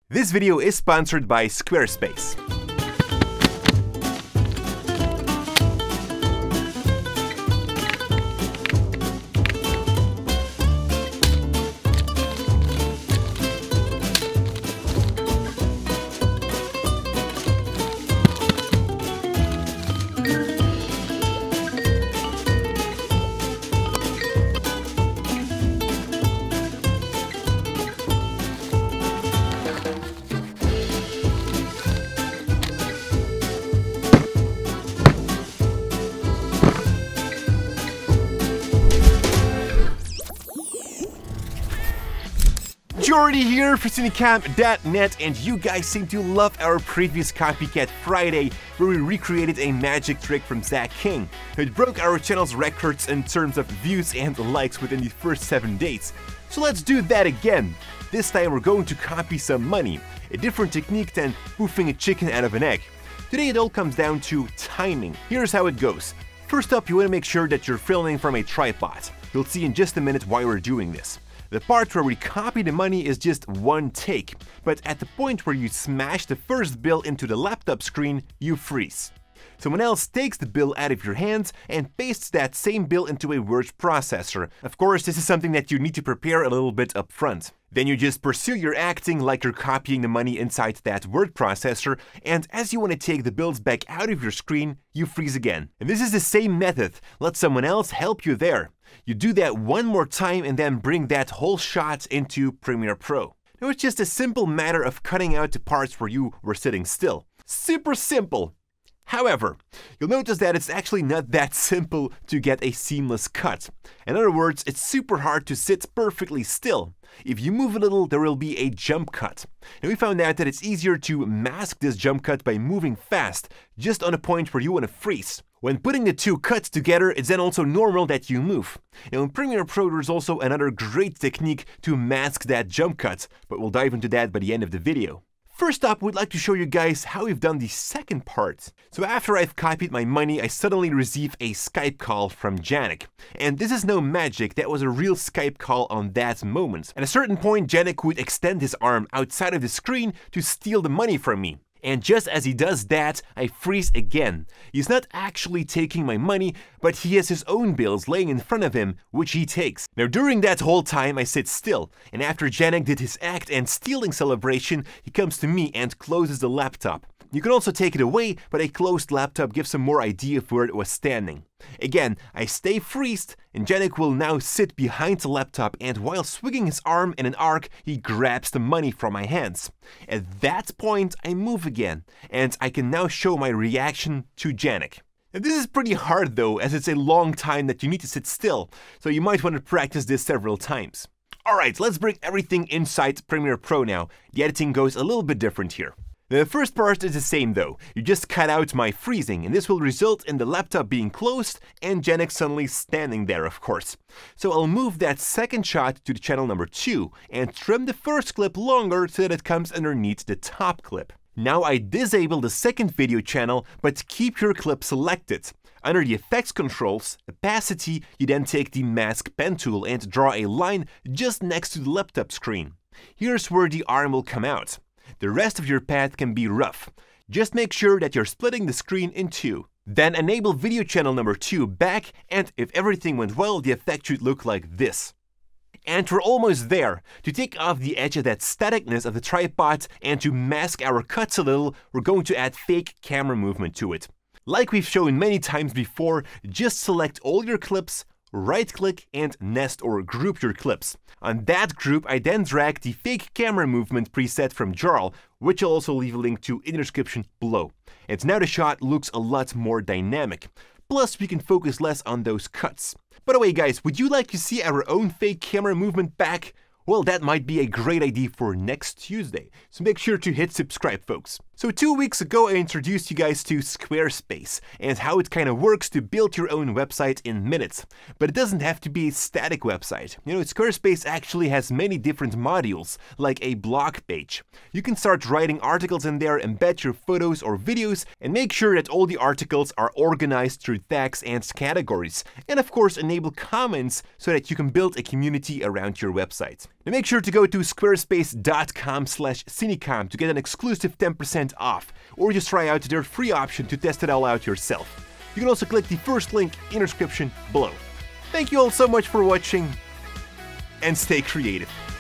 This video is sponsored by Squarespace. Jordy here for Cinecamp.net, and you guys seem to love our previous Copycat Friday, where we recreated a magic trick from Zach King. It broke our channel's records in terms of views and likes within the first 7 days. So let's do that again. This time we're going to copy some money, a different technique than poofing a chicken out of an egg. Today it all comes down to timing. Here's how it goes. First up, you want to make sure that you're filming from a tripod. You'll see in just a minute why we're doing this. The part where we copy the money is just one take, but at the point where you smash the first bill into the laptop screen, you freeze. Someone else takes the bill out of your hands and pastes that same bill into a word processor. Of course, this is something that you need to prepare a little bit up front. Then you just pursue your acting like you're copying the money inside that word processor, and as you want to take the bills back out of your screen, you freeze again. And this is the same method. Let someone else help you there. You do that one more time and then bring that whole shot into Premiere Pro. Now it's just a simple matter of cutting out the parts where you were sitting still. Super simple! However, you'll notice that it's actually not that simple to get a seamless cut. In other words, it's super hard to sit perfectly still. If you move a little, there will be a jump cut. And we found out that it's easier to mask this jump cut by moving fast, just on a point where you want to freeze. When putting the two cuts together, it's then also normal that you move. Now in Premiere Pro, there's also another great technique to mask that jump cut, but we'll dive into that by the end of the video. First up, we'd like to show you guys how we've done the second part. So after I've copied my money, I suddenly receive a Skype call from Janik. And this is no magic, that was a real Skype call on that moment. At a certain point, Janik would extend his arm outside of the screen to steal the money from me. And just as he does that, I freeze again. He's not actually taking my money, but he has his own bills laying in front of him, which he takes. Now during that whole time I sit still, and after Janik did his act and stealing celebration, he comes to me and closes the laptop. You can also take it away, but a closed laptop gives some more idea of where it was standing. Again, I stay freezed, and Janik will now sit behind the laptop, and while swinging his arm in an arc, he grabs the money from my hands. At that point, I move again, and I can now show my reaction to Janik. And this is pretty hard though, as it's a long time that you need to sit still, so you might want to practice this several times. Alright, let's bring everything inside Premiere Pro now. The editing goes a little bit different here. The first part is the same though. You just cut out my freezing, and this will result in the laptop being closed and Janik suddenly standing there, of course. So I'll move that second shot to the channel number 2 and trim the first clip longer so that it comes underneath the top clip. Now I disable the second video channel, but keep your clip selected. Under the effects controls, opacity, you then take the mask pen tool and draw a line just next to the laptop screen. Here's where the arm will come out. The rest of your path can be rough. Just make sure that you're splitting the screen in two. Then enable video channel number 2 back, and if everything went well, the effect should look like this. And we're almost there. To take off the edge of that staticness of the tripod and to mask our cuts a little, we're going to add fake camera movement to it. Like we've shown many times before, just select all your clips, right-click and nest or group your clips. On that group, I then drag the fake camera movement preset from Jarl, which I'll also leave a link to in the description below. And now the shot looks a lot more dynamic. Plus, we can focus less on those cuts. By the way guys, would you like to see our own fake camera movement back? Well, that might be a great idea for next Tuesday, so make sure to hit subscribe folks. So 2 weeks ago, I introduced you guys to Squarespace and how it kind of works to build your own website in minutes. But it doesn't have to be a static website. You know, Squarespace actually has many different modules, like a blog page. You can start writing articles in there, embed your photos or videos, and make sure that all the articles are organized through tags and categories. And of course, enable comments so that you can build a community around your website. Now make sure to go to squarespace.com/Cinecom to get an exclusive 10% off, or just try out their free option to test it all out yourself. You can also click the first link in the description below. Thank you all so much for watching, and stay creative.